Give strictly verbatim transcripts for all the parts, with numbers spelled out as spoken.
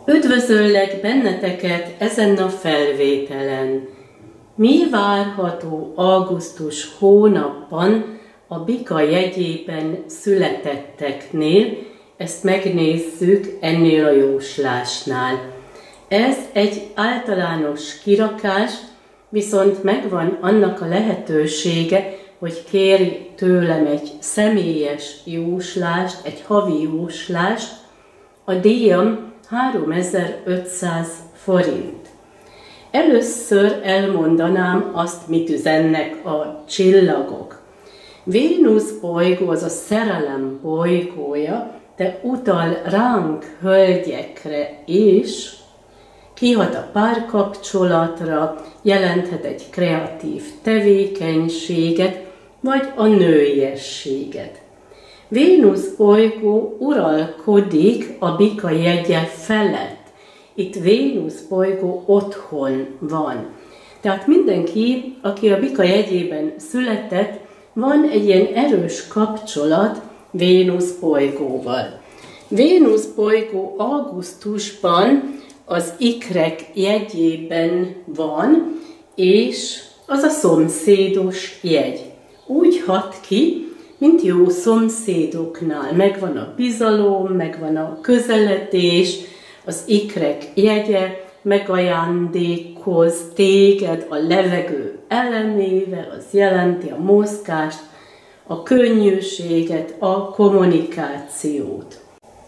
Üdvözöllek benneteket ezen a felvételen. Mi várható augusztus hónapban a Bika jegyében születetteknél? Ezt megnézzük ennél a jóslásnál. Ez egy általános kirakás, viszont megvan annak a lehetősége, hogy kérj tőlem egy személyes jóslást, egy havi jóslást. A díjam háromezer-ötszáz forint. Először elmondanám azt, mit üzennek a csillagok. Vénusz bolygó az a szerelem bolygója, de utal ránk, hölgyekre is, kihat a párkapcsolatra, jelenthet egy kreatív tevékenységet, vagy a nőiességet. Vénusz bolygó uralkodik a Bika jegye felett. Itt Vénusz bolygó otthon van. Tehát mindenki, aki a Bika jegyében született, van egy ilyen erős kapcsolat Vénusz bolygóval. Vénusz bolygó augusztusban az ikrek jegyében van, és az a szomszédos jegy. Úgy hat ki, mint jó szomszédoknál. Megvan a bizalom, megvan a közeledés, az ikrek jegye megajándékoz téged a levegő elemével, az jelenti a mozgást, a könnyűséget, a kommunikációt.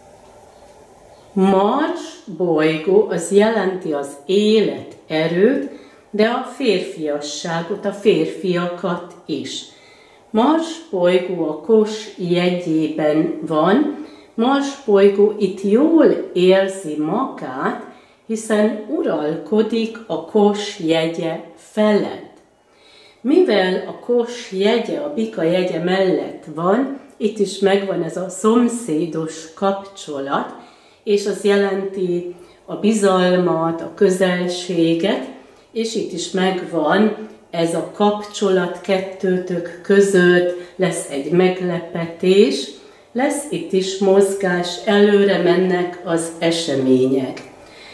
Mars bolygó az jelenti az életerőt, de a férfiasságot, a férfiakat is. Mars bolygó a Kos jegyében van. Mars bolygó itt jól érzi magát, hiszen uralkodik a Kos jegye felett. Mivel a Kos jegye a Bika jegye mellett van, itt is megvan ez a szomszédos kapcsolat, és az jelenti a bizalmat, a közelséget, és itt is megvan ez a kapcsolat kettőtök között, lesz egy meglepetés, lesz itt is mozgás, előre mennek az események.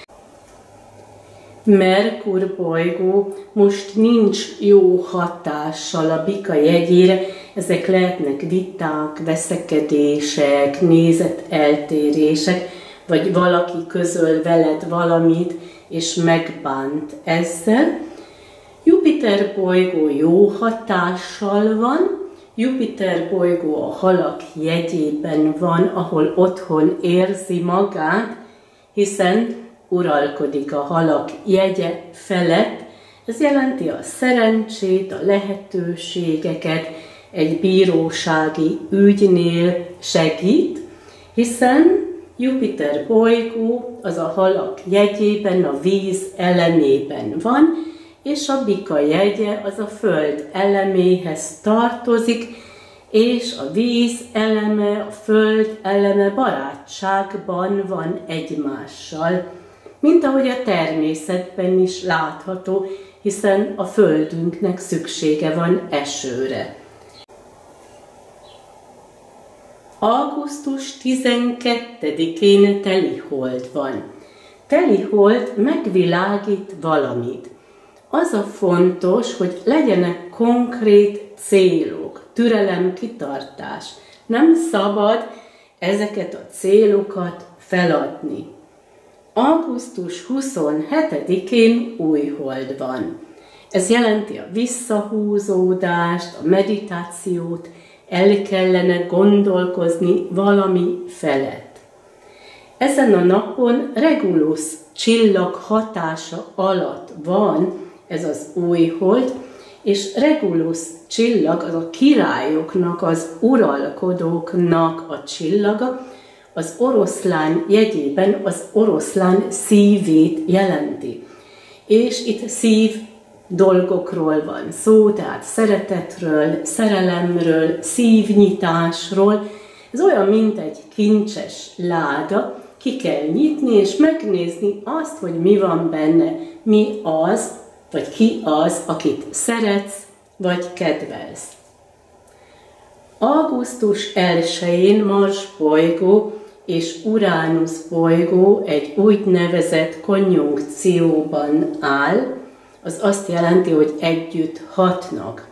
Merkur bolygó most nincs jó hatással a Bika jegyére, ezek lehetnek viták, veszekedések, nézeteltérések, vagy valaki közöl veled valamit, és megbánt ezzel. Jupiter bolygó jó hatással van, Jupiter bolygó a halak jegyében van, ahol otthon érzi magát, hiszen uralkodik a halak jegye felett. Ez jelenti a szerencsét, a lehetőségeket, egy bírósági ügynél segít, hiszen Jupiter bolygó az a halak jegyében, a víz elemében van, és a Bika jegye az a föld eleméhez tartozik, és a víz eleme, a föld eleme barátságban van egymással, mint ahogy a természetben is látható, hiszen a földünknek szüksége van esőre. augusztus tizenkettedikén telihold van. Telihold megvilágít valamit. Az a fontos, hogy legyenek konkrét célok, türelem, kitartás. Nem szabad ezeket a célokat feladni. augusztus huszonhetedikén újhold van. Ez jelenti a visszahúzódást, a meditációt, el kellene gondolkozni valami felett. Ezen a napon Regulus csillag hatása alatt van ez az újhold, és Regulus csillag az a királyoknak, az uralkodóknak a csillaga, az oroszlán jegyében az oroszlán szívét jelenti. És itt szív dolgokról van szó, tehát szeretetről, szerelemről, szívnyitásról. Ez olyan, mint egy kincses láda, ki kell nyitni és megnézni azt, hogy mi van benne, mi az, vagy ki az, akit szeretsz, vagy kedvelsz. augusztus elsején Mars bolygó és Uránusz bolygó egy úgynevezett konjunkcióban áll, az azt jelenti, hogy együtt hatnak.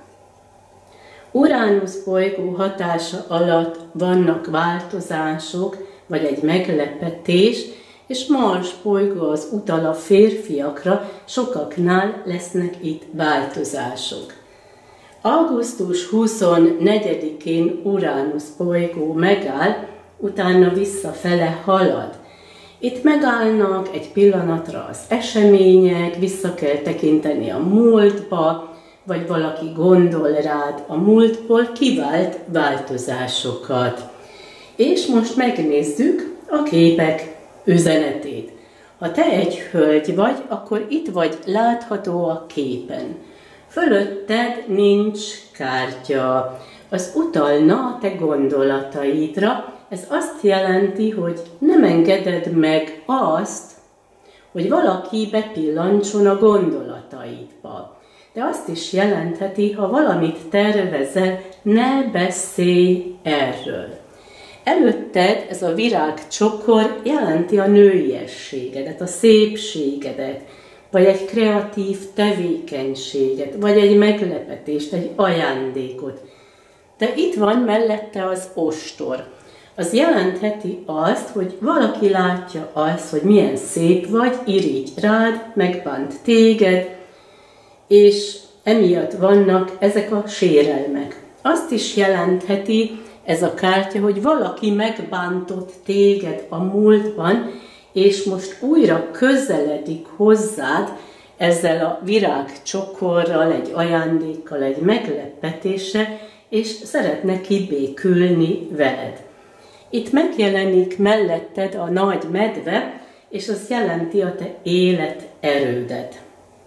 Uránusz bolygó hatása alatt vannak változások, vagy egy meglepetés, és Mars bolygó az utal a férfiakra, sokaknál lesznek itt változások. augusztus huszonnegyedikén Uránusz bolygó megáll, utána visszafele halad. Itt megállnak egy pillanatra az események, vissza kell tekinteni a múltba, vagy valaki gondol rád a múltból kivált változásokat. És most megnézzük a képek üzenetét. Ha te egy hölgy vagy, akkor itt vagy látható a képen. Fölötted nincs kártya. Az utalna a te gondolataidra. Ez azt jelenti, hogy nem engeded meg azt, hogy valaki bepillantson a gondolataidba. De azt is jelentheti, ha valamit tervezel, ne beszélj erről. Előtted ez a virágcsokor jelenti a nőiességedet, a szépségedet, vagy egy kreatív tevékenységet, vagy egy meglepetést, egy ajándékot. De itt van mellette az ostor. Az jelentheti azt, hogy valaki látja azt, hogy milyen szép vagy, irigy rád, megbánt téged, és emiatt vannak ezek a sérelmek. Azt is jelentheti ez a kártya, hogy valaki megbántott téged a múltban, és most újra közeledik hozzád ezzel a virágcsokorral, egy ajándékkal, egy meglepetéssel, és szeretne kibékülni veled. Itt megjelenik melletted a nagy medve, és az jelenti a te életerődet.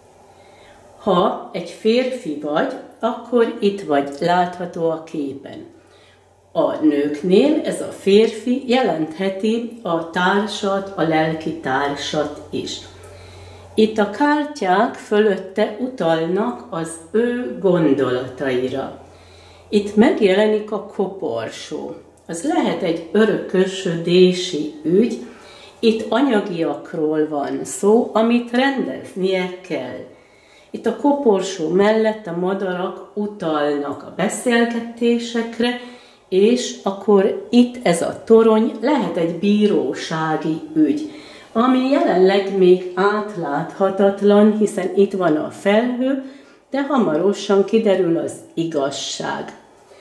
Ha egy férfi vagy, akkor itt vagy látható a képen. A nőknél ez a férfi jelentheti a társat, a lelki társat is. Itt a kártyák fölötte utalnak az ő gondolataira. Itt megjelenik a koporsó. Az lehet egy örökösödési ügy, itt anyagiakról van szó, amit rendeznie kell. Itt a koporsó mellett a madarak utalnak a beszélgetésekre, és akkor itt ez a torony lehet egy bírósági ügy, ami jelenleg még átláthatatlan, hiszen itt van a felhő, de hamarosan kiderül az igazság.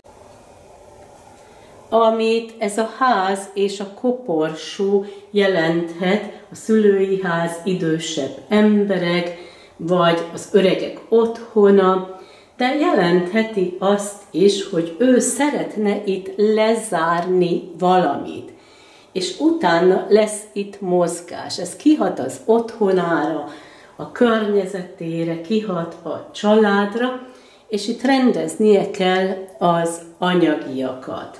Amit ez a ház és a koporsó jelenthet, a szülői ház, idősebb emberek, vagy az öregek otthona, de jelentheti azt is, hogy ő szeretne itt lezárni valamit, és utána lesz itt mozgás. Ez kihat az otthonára, a környezetére, kihat a családra, és itt rendeznie kell az anyagiakat.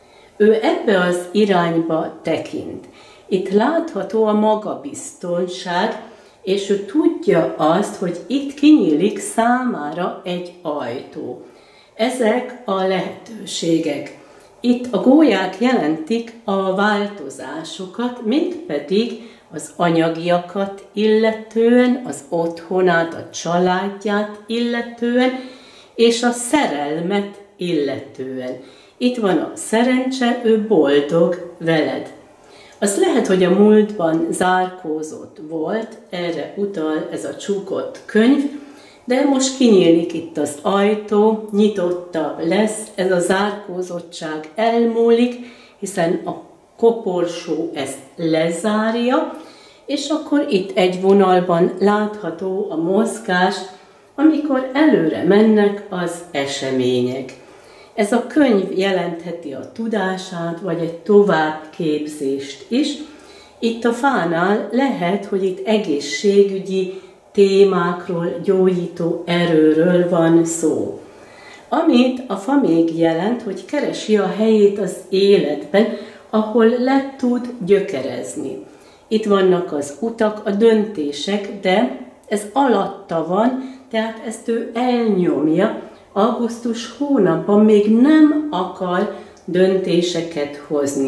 Ő ebbe az irányba tekint. Itt látható a magabiztonság, és ő tudja azt, hogy itt kinyílik számára egy ajtó. Ezek a lehetőségek. Itt a gólyák jelentik a változásokat, mégpedig az anyagiakat illetően, az otthonát, a családját illetően, és a szerelmet illetően. Itt van a szerencse, ő boldog veled. Az lehet, hogy a múltban zárkózott volt, erre utal ez a csukott könyv, de most kinyílik itt az ajtó, nyitottabb lesz, ez a zárkózottság elmúlik, hiszen a koporsó ezt lezárja, és akkor itt egy vonalban látható a mozgás, amikor előre mennek az események. Ez a könyv jelentheti a tudását, vagy egy továbbképzést is. Itt a fánál lehet, hogy itt egészségügyi témákról, gyógyító erőről van szó. Amit a fa még jelent, hogy keresi a helyét az életben, ahol le tud gyökerezni. Itt vannak az utak, a döntések, de ez alatta van, tehát ezt ő elnyomja. Augusztus hónapban még nem akar döntéseket hozni.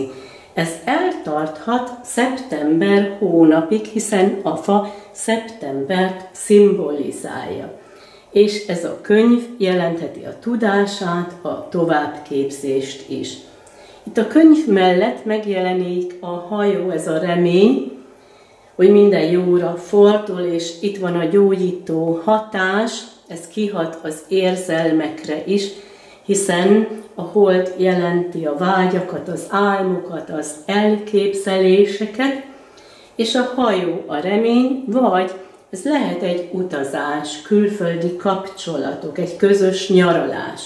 Ez eltarthat szeptember hónapig, hiszen a fa szeptembert szimbolizálja. És ez a könyv jelentheti a tudását, a továbbképzést is. Itt a könyv mellett megjelenik a hajó, ez a remény, hogy minden jóra fordul, és itt van a gyógyító hatás, ez kihat az érzelmekre is, hiszen a hold jelenti a vágyakat, az álmokat, az elképzeléseket, és a hajó a remény, vagy ez lehet egy utazás, külföldi kapcsolatok, egy közös nyaralás,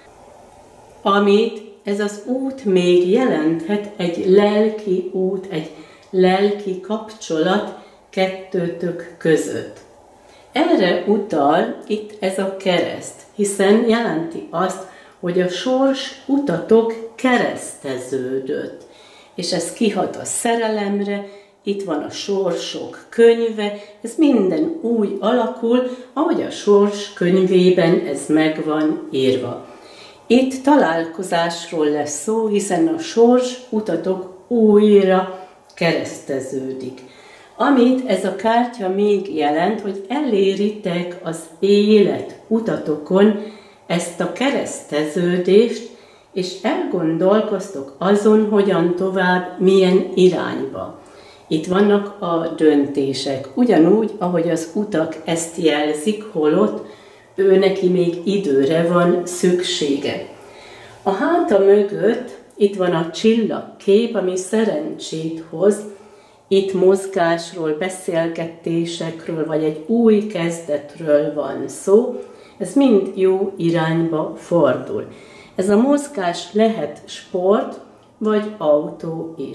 amit ez az út még jelenthet, egy lelki út, egy lelki kapcsolat kettőtök között. Erre utal itt ez a kereszt, hiszen jelenti azt, hogy a sors utatok kereszteződött, és ez kihat a szerelemre, itt van a sorsok könyve, ez minden úgy alakul, ahogy a sors könyvében ez meg van írva. Itt találkozásról lesz szó, hiszen a sors utatok újra kereszteződik. Amit ez a kártya még jelent, hogy eléritek az élet utatokon ezt a kereszteződést, és elgondolkoztok azon, hogyan tovább, milyen irányba. Itt vannak a döntések, ugyanúgy, ahogy az utak ezt jelzik, holott ő neki még időre van szüksége. A háta mögött itt van a csillagkép, ami szerencsét hoz, itt mozgásról, beszélgetésekről, vagy egy új kezdetről van szó, ez mind jó irányba fordul. Ez a mozgás lehet sport, vagy autó is.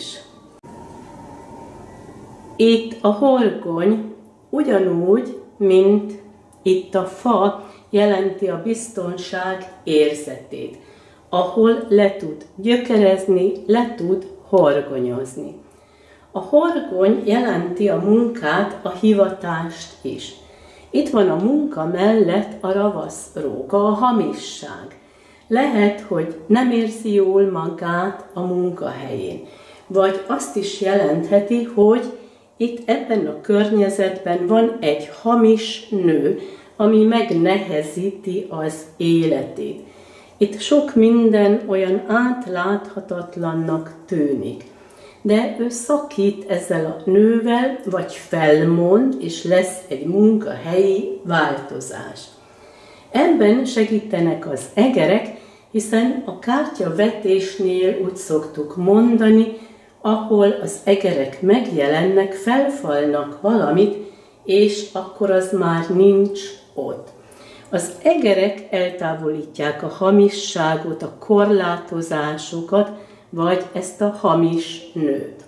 Itt a horgony ugyanúgy, mint itt a fa jelenti a biztonság érzetét, ahol le tud gyökerezni, le tud horgonyozni. A horgony jelenti a munkát, a hivatást is. Itt van a munka mellett a ravaszróka, a hamisság. Lehet, hogy nem érzi jól magát a munkahelyén, vagy azt is jelentheti, hogy itt ebben a környezetben van egy hamis nő, ami megnehezíti az életét. Itt sok minden olyan átláthatatlannak tűnik. De ő szakít ezzel a nővel, vagy felmond, és lesz egy munkahelyi változás. Ebben segítenek az egerek, hiszen a kártyavetésnél úgy szoktuk mondani, ahol az egerek megjelennek, felfalnak valamit, és akkor az már nincs ott. Az egerek eltávolítják a hamisságot, a korlátozásokat, vagy ezt a hamis nőt.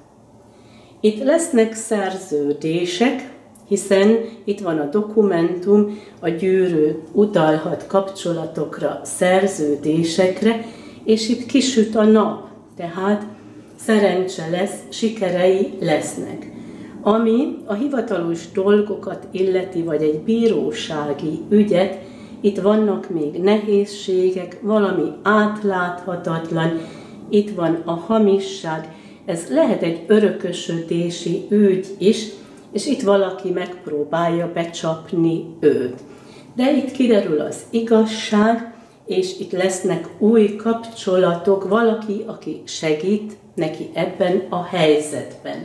Itt lesznek szerződések, hiszen itt van a dokumentum, a gyűrű utalhat kapcsolatokra, szerződésekre, és itt kisüt a nap, tehát szerencse lesz, sikerei lesznek. Ami a hivatalos dolgokat illeti, vagy egy bírósági ügyet, itt vannak még nehézségek, valami átláthatatlan, itt van a hamisság, ez lehet egy örökösödési ügy is, és itt valaki megpróbálja becsapni őt. De itt kiderül az igazság, és itt lesznek új kapcsolatok, valaki, aki segít neki ebben a helyzetben.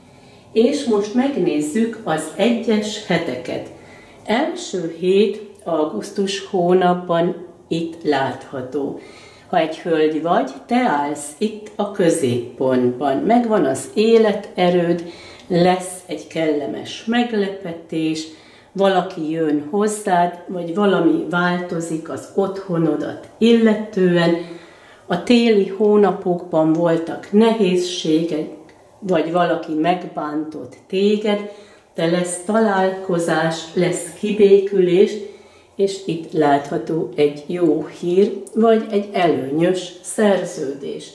És most megnézzük az egyes heteket. Első hét augusztus hónapban itt látható. Ha egy hölgy vagy, te állsz itt a középpontban. Megvan az életerőd, lesz egy kellemes meglepetés, valaki jön hozzád, vagy valami változik az otthonodat illetően. A téli hónapokban voltak nehézségek, vagy valaki megbántott téged, de lesz találkozás, lesz kibékülés, és itt látható egy jó hír, vagy egy előnyös szerződés.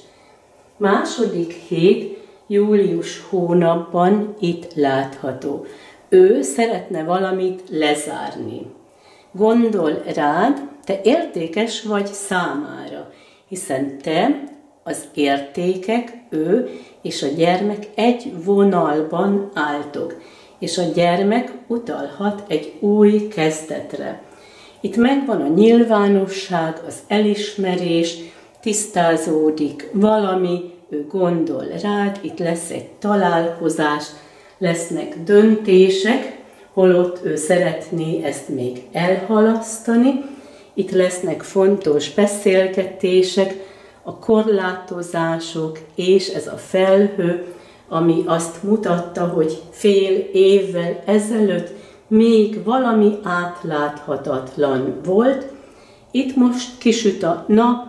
Második hét, július hónapban itt látható. Ő szeretne valamit lezárni. Gondol rád, te értékes vagy számára, hiszen te, az értékek, ő és a gyermek egy vonalban álltok, és a gyermek utalhat egy új kezdetre. Itt megvan a nyilvánosság, az elismerés, tisztázódik valami, ő gondol rád, itt lesz egy találkozás, lesznek döntések, holott ő szeretné ezt még elhalasztani. Itt lesznek fontos beszélgetések, a korlátozások és ez a felhő, ami azt mutatta, hogy fél évvel ezelőtt még valami átláthatatlan volt. Itt most kisüt a nap,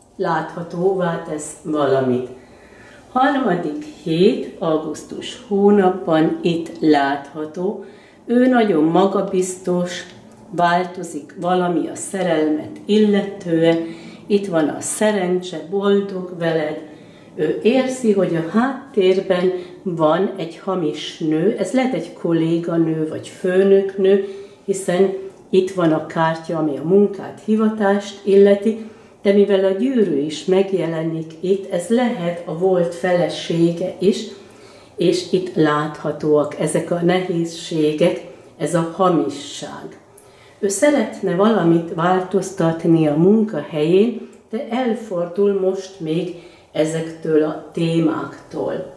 láthatóvá tesz valamit. Harmadik hét, augusztus hónapban itt látható, ő nagyon magabiztos, változik valami a szerelmet illetően, itt van a szerencse, boldog veled, ő érzi, hogy a háttérben van egy hamis nő, ez lehet egy kolléganő vagy főnöknő, hiszen itt van a kártya, ami a munkát, hivatást illeti, de mivel a gyűrű is megjelenik itt, ez lehet a volt felesége is, és itt láthatóak ezek a nehézségek, ez a hamisság. Ő szeretne valamit változtatni a munkahelyén, de elfordul most még ezektől a témáktól.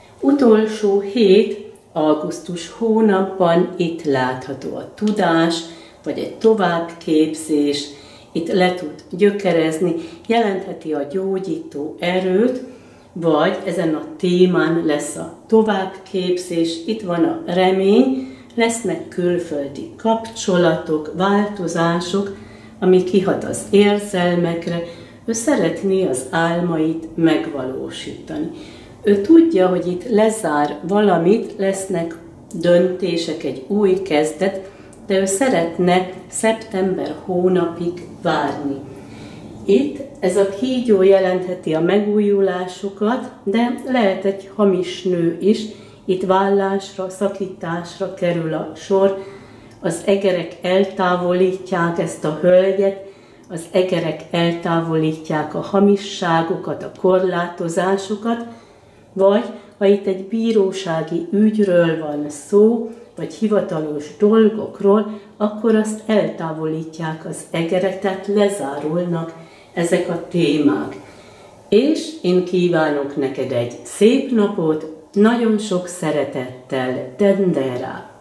Utolsó hét, augusztus hónapban itt látható a tudás, vagy egy továbbképzés, itt le tud gyökerezni, jelentheti a gyógyító erőt, vagy ezen a témán lesz a továbbképzés, itt van a remény, lesznek külföldi kapcsolatok, változások, ami kihat az érzelmekre, ő szeretné az álmait megvalósítani. Ő tudja, hogy itt lezár valamit, lesznek döntések, egy új kezdet, de ő szeretne szeptember hónapig várni. Itt ez a kígyó jelentheti a megújulásokat, de lehet egy hamis nő is, itt vállásra, szakításra kerül a sor, az egerek eltávolítják ezt a hölgyet, az egerek eltávolítják a hamisságokat, a korlátozásokat, vagy ha itt egy bírósági ügyről van szó, vagy hivatalos dolgokról, akkor azt eltávolítják az egerek, tehát lezárulnak ezek a témák. És én kívánok neked egy szép napot, nagyon sok szeretettel, Dendera!